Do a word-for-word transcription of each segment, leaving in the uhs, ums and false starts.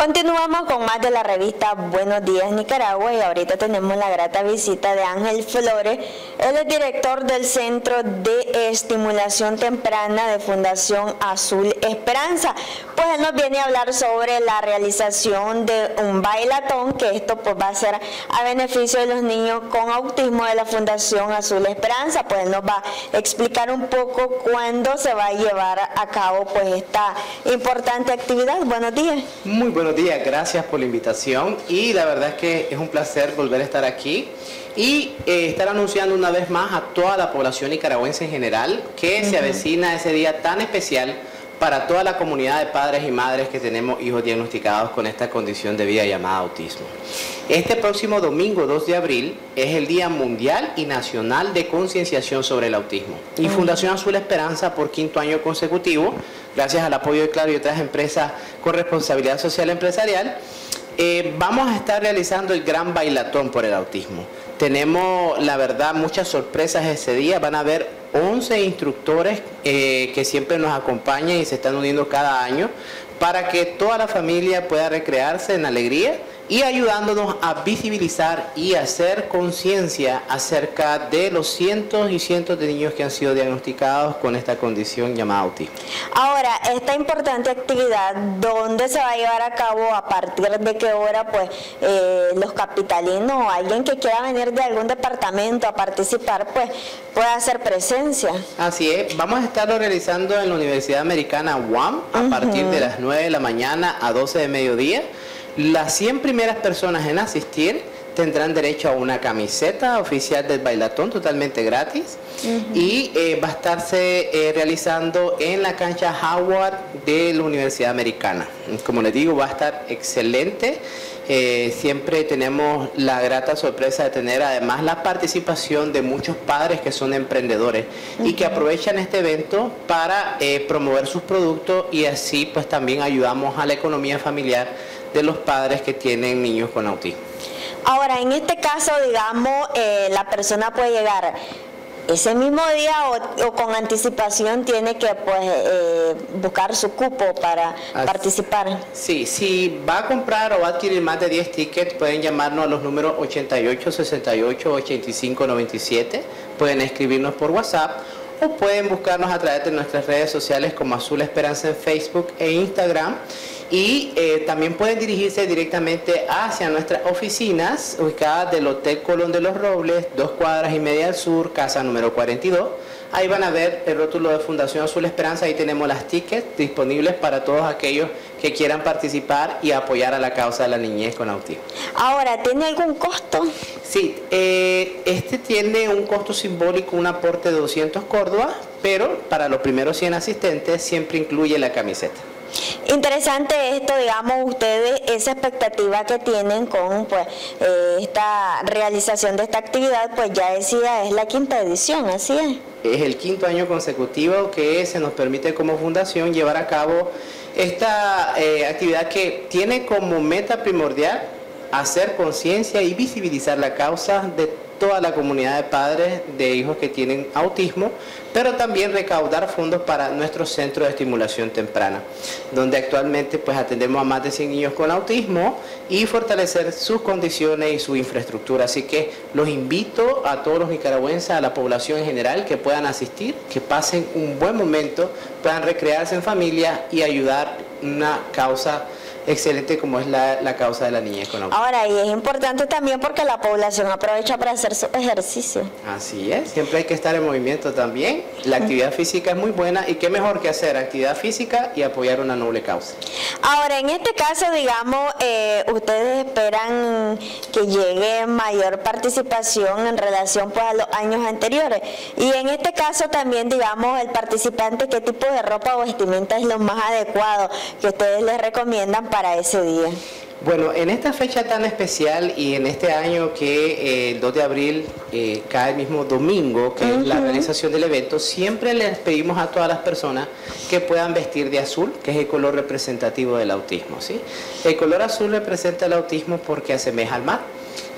Continuamos con más de la revista Buenos Días Nicaragua y ahorita tenemos la grata visita de Ángel Flores. Él es director del Centro de Estimulación Temprana de Fundación Azul Esperanza. Pues él nos viene a hablar sobre la realización de un bailatón, que esto pues va a ser a beneficio de los niños con autismo de la Fundación Azul Esperanza. Pues él nos va a explicar un poco cuándo se va a llevar a cabo pues esta importante actividad. Buenos días. Muy buenos días, gracias por la invitación y la verdad es que es un placer volver a estar aquí y eh, estar anunciando una vez más a toda la población nicaragüense en general que uh-huh. se avecina ese día tan especial para toda la comunidad de padres y madres que tenemos hijos diagnosticados con esta condición de vida llamada autismo. Este próximo domingo dos de abril es el Día Mundial y Nacional de Concienciación sobre el Autismo. Y Fundación Azul Esperanza, por quinto año consecutivo, gracias al apoyo de Claro y otras empresas con responsabilidad social empresarial, eh, vamos a estar realizando el gran bailatón por el autismo. Tenemos, la verdad, muchas sorpresas ese día. Van a haber once instructores eh, que siempre nos acompañan y se están uniendo cada año para que toda la familia pueda recrearse en alegría y ayudándonos a visibilizar y hacer conciencia acerca de los cientos y cientos de niños que han sido diagnosticados con esta condición llamada autismo. Ahora, esta importante actividad, ¿dónde se va a llevar a cabo? ¿A partir de qué hora pues eh, los capitalinos o alguien que quiera venir de algún departamento a participar pues pueda hacer presencia? Así es, vamos a estarlo realizando en la Universidad Americana U A M a uh-huh. partir de las nueve de la mañana a doce de mediodía. Las cien primeras personas en asistir tendrán derecho a una camiseta oficial del bailatón totalmente gratis uh-huh. y eh, va a estarse eh, realizando en la cancha Howard de la Universidad Americana. Como les digo, va a estar excelente. Eh, siempre tenemos la grata sorpresa de tener además la participación de muchos padres que son emprendedores uh-huh. y que aprovechan este evento para eh, promover sus productos y así pues también ayudamos a la economía familiar de los padres que tienen niños con autismo. Ahora, en este caso, digamos, eh, la persona puede llegar ese mismo día o, o con anticipación tiene que pues eh, buscar su cupo para Así, participar. Sí, si va a comprar o va a adquirir más de diez tickets, pueden llamarnos a los números ochenta y ocho, sesenta y ocho, ochenta y cinco, noventa y siete, pueden escribirnos por WhatsApp o pueden buscarnos a través de nuestras redes sociales como Azul Esperanza en Facebook e Instagram. Y eh, también pueden dirigirse directamente hacia nuestras oficinas ubicadas del Hotel Colón de los Robles, dos cuadras y media al sur, casa número cuarenta y dos. Ahí van a ver el rótulo de Fundación Azul Esperanza. Ahí tenemos las tickets disponibles para todos aquellos que quieran participar y apoyar a la causa de la niñez con autismo. Ahora, ¿tiene algún costo? Sí, eh, este tiene un costo simbólico, un aporte de doscientos córdobas, pero para los primeros cien asistentes siempre incluye la camiseta. Interesante esto, digamos, ustedes, esa expectativa que tienen con pues eh, esta realización de esta actividad, pues ya decía, es la quinta edición, ¿así es? Es el quinto año consecutivo que se nos permite como fundación llevar a cabo esta eh, actividad que tiene como meta primordial hacer conciencia y visibilizar la causa de toda la comunidad de padres de hijos que tienen autismo, pero también recaudar fondos para nuestro centro de estimulación temprana, donde actualmente pues atendemos a más de cien niños con autismo y fortalecer sus condiciones y su infraestructura. Así que los invito a todos los nicaragüenses, a la población en general, que puedan asistir, que pasen un buen momento, puedan recrearse en familia y ayudar una causa excelente como es la, la causa de la niñez con autismo. Ahora, y es importante también porque la población aprovecha para hacer su ejercicio. Así es, siempre hay que estar en movimiento también. La actividad física es muy buena y qué mejor que hacer actividad física y apoyar una noble causa. Ahora, en este caso, digamos, eh, ustedes esperan que llegue mayor participación en relación pues a los años anteriores. Y en este caso también, digamos, el participante, ¿qué tipo de ropa o vestimenta es lo más adecuado que ustedes les recomiendan para ese día? Bueno, en esta fecha tan especial y en este año que eh, el dos de abril eh, cae el mismo domingo, que uh-huh. es la realización del evento, siempre les pedimos a todas las personas que puedan vestir de azul, que es el color representativo del autismo, ¿sí? El color azul representa el autismo porque asemeja al mar.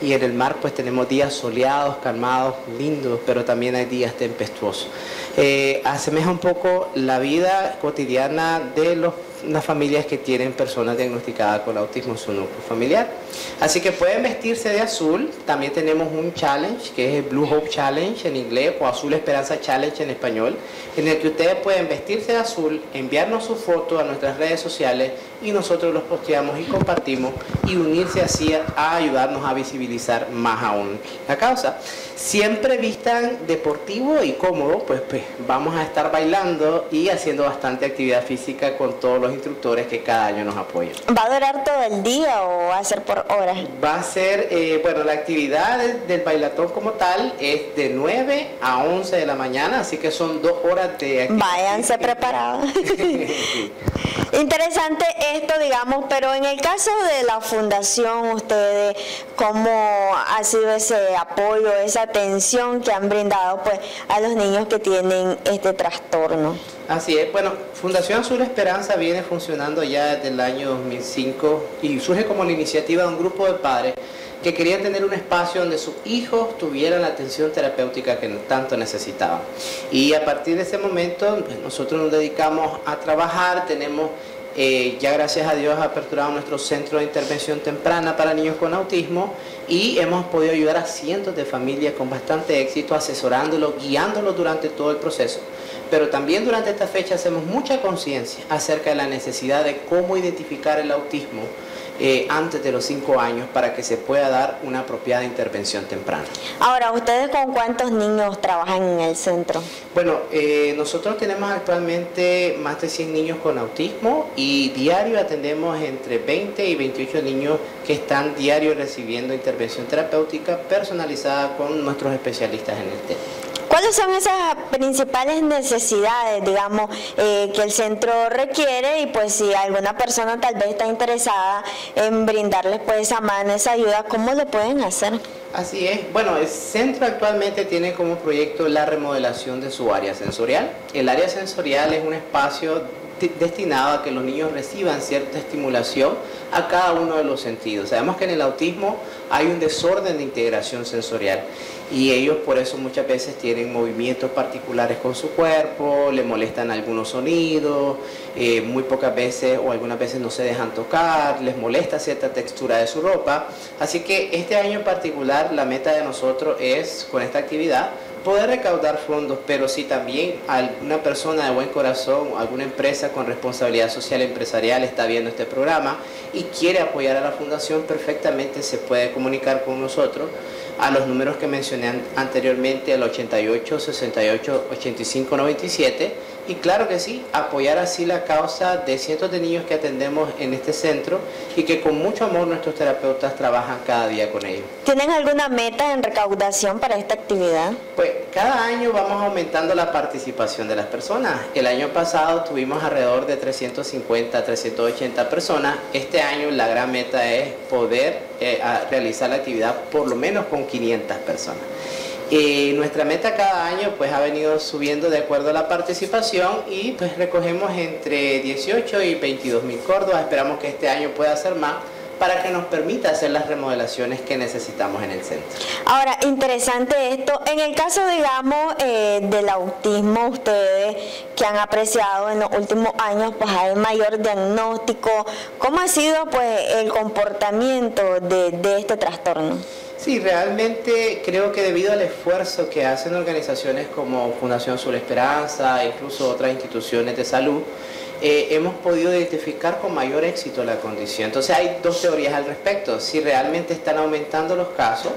y en el mar pues tenemos días soleados, calmados, lindos, pero también hay días tempestuosos. Eh, asemeja un poco la vida cotidiana de los las familias que tienen personas diagnosticadas con autismo en su núcleo familiar. Así que pueden vestirse de azul. También tenemos un challenge que es el Blue Hope Challenge en inglés o Azul Esperanza Challenge en español, en el que ustedes pueden vestirse de azul, enviarnos su foto a nuestras redes sociales y nosotros los posteamos y compartimos y unirse así a ayudarnos a visibilizar más aún la causa. Siempre vistan deportivo y cómodo, pues, pues vamos a estar bailando y haciendo bastante actividad física con todos los instructores que cada año nos apoyan. ¿Va a durar todo el día o va a ser por horas? Va a ser, eh, bueno, la actividad del, del bailatón como tal es de nueve a once de la mañana, así que son dos horas de actividad. Váyanse preparados. Interesante esto, digamos, pero en el caso de la fundación, ustedes, ¿cómo ha sido ese apoyo, esa atención que han brindado pues a los niños que tienen este trastorno? Así es, bueno, Fundación Azul Esperanza viene funcionando ya desde el año dos mil cinco y surge como la iniciativa de un grupo de padres que querían tener un espacio donde sus hijos tuvieran la atención terapéutica que tanto necesitaban. Y a partir de ese momento pues, nosotros nos dedicamos a trabajar, tenemos eh, ya gracias a Dios aperturado nuestro centro de intervención temprana para niños con autismo y hemos podido ayudar a cientos de familias con bastante éxito, asesorándolos, guiándolos durante todo el proceso. Pero también durante esta fecha hacemos mucha conciencia acerca de la necesidad de cómo identificar el autismo eh, antes de los cinco años para que se pueda dar una apropiada intervención temprana. Ahora, ¿ustedes con cuántos niños trabajan en el centro? Bueno, eh, nosotros tenemos actualmente más de cien niños con autismo y diario atendemos entre veinte y veintiocho niños que están diario recibiendo intervención terapéutica personalizada con nuestros especialistas en el tema. ¿Cuáles son esas principales necesidades, digamos, eh, que el centro requiere? Y pues si alguna persona tal vez está interesada en brindarles pues esa mano, esa ayuda, ¿cómo lo pueden hacer? Así es. Bueno, el centro actualmente tiene como proyecto la remodelación de su área sensorial. El área sensorial es un espacio destinado a que los niños reciban cierta estimulación a cada uno de los sentidos. Sabemos que en el autismo hay un desorden de integración sensorial y ellos por eso muchas veces tienen movimientos particulares con su cuerpo, le molestan algunos sonidos, eh, muy pocas veces o algunas veces no se dejan tocar, les molesta cierta textura de su ropa. Así que este año en particular la meta de nosotros es, con esta actividad, poder recaudar fondos, pero si también alguna persona de buen corazón, alguna empresa con responsabilidad social empresarial está viendo este programa y quiere apoyar a la fundación, perfectamente se puede comunicar con nosotros a los números que mencioné anteriormente, al ochenta y ocho, sesenta y ocho, ochenta y cinco, noventa y siete, y claro que sí, apoyar así la causa de cientos de niños que atendemos en este centro y que con mucho amor nuestros terapeutas trabajan cada día con ellos. ¿Tienen alguna meta en recaudación para esta actividad? Pues cada año vamos aumentando la participación de las personas. El año pasado tuvimos alrededor de trescientos cincuenta, trescientos ochenta personas. Este año la gran meta es poder eh, realizar la actividad por lo menos con quinientas personas. Eh, nuestra meta cada año pues ha venido subiendo de acuerdo a la participación y pues recogemos entre dieciocho y veintidós mil córdobas. Esperamos que este año pueda ser más para que nos permita hacer las remodelaciones que necesitamos en el centro. Ahora, interesante esto. En el caso, digamos, eh, del autismo, ustedes que han apreciado en los últimos años, pues hay mayor diagnóstico. ¿Cómo ha sido pues el comportamiento de, de este trastorno? Sí, realmente creo que debido al esfuerzo que hacen organizaciones como Fundación Azul Esperanza e incluso otras instituciones de salud, eh, hemos podido identificar con mayor éxito la condición. Entonces hay dos teorías al respecto. Si realmente están aumentando los casos,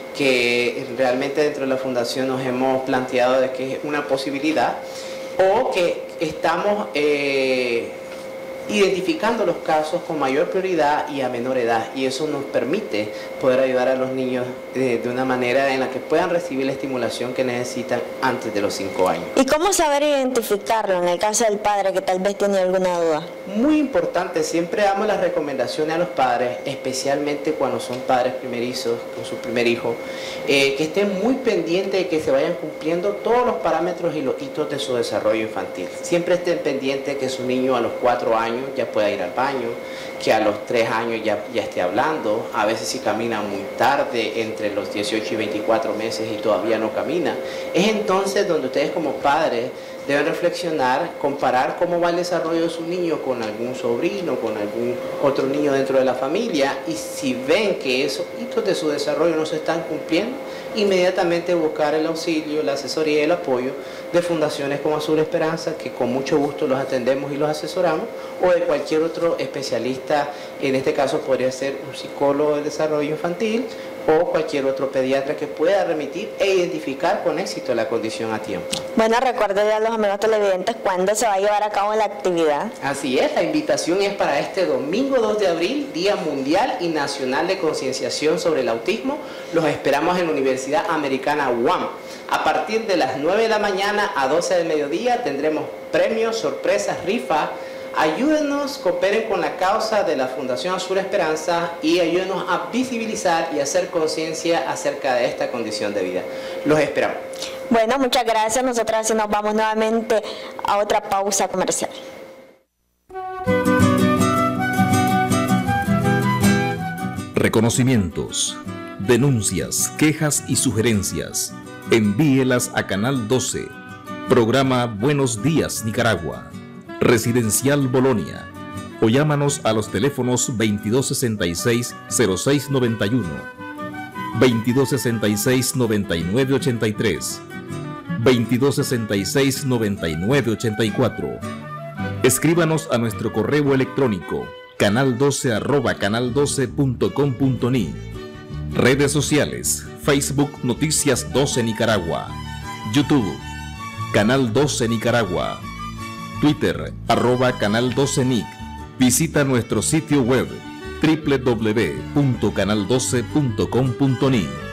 que realmente dentro de la Fundación nos hemos planteado de que es una posibilidad, o que estamos eh, identificando los casos con mayor prioridad y a menor edad, y eso nos permite poder ayudar a los niños de, de una manera en la que puedan recibir la estimulación que necesitan antes de los cinco años. ¿Y cómo saber identificarlo en el caso del padre que tal vez tiene alguna duda? Muy importante, siempre damos las recomendaciones a los padres, especialmente cuando son padres primerizos con su primer hijo, eh, que estén muy pendientes de que se vayan cumpliendo todos los parámetros y los hitos de su desarrollo infantil. Siempre estén pendientes que su niño a los cuatro años años ya pueda ir al baño, que a los tres años ya, ya esté hablando, a veces si camina muy tarde, entre los dieciocho y veinticuatro meses y todavía no camina. Es entonces donde ustedes como padres deben reflexionar, comparar cómo va el desarrollo de su niño con algún sobrino, con algún otro niño dentro de la familia, y si ven que esos hitos de su desarrollo no se están cumpliendo, inmediatamente buscar el auxilio, la asesoría y el apoyo de fundaciones como Azul Esperanza, que con mucho gusto los atendemos y los asesoramos, o de cualquier otro especialista. En este caso podría ser un psicólogo de desarrollo infantil o cualquier otro pediatra que pueda remitir e identificar con éxito la condición a tiempo. Bueno, recuerden a los amigos televidentes cuándo se va a llevar a cabo la actividad. Así es, la invitación es para este domingo dos de abril, Día Mundial y Nacional de Concienciación sobre el Autismo. Los esperamos en la Universidad Americana U A M. A partir de las nueve de la mañana a doce del mediodía tendremos premios, sorpresas, rifas. Ayúdenos, cooperen con la causa de la Fundación Azul Esperanza y ayúdenos a visibilizar y hacer conciencia acerca de esta condición de vida. Los esperamos. Bueno, muchas gracias. Nosotros así nos vamos nuevamente a otra pausa comercial. Reconocimientos, denuncias, quejas y sugerencias. Envíelas a Canal doce. Programa Buenos Días Nicaragua. Residencial Bolonia, o llámanos a los teléfonos veintidós sesenta y seis, cero seis noventa y uno, veintidós sesenta y seis, noventa y nueve ochenta y tres, veintidós sesenta y seis, noventa y nueve ochenta y cuatro. Escríbanos a nuestro correo electrónico canal doce arroba canal doce punto com punto ni. Redes sociales: Facebook Noticias doce Nicaragua, YouTube Canal doce Nicaragua, Twitter, arroba Canal doce Nic. Visita nuestro sitio web doble u doble u doble u punto canal doce punto com punto ni.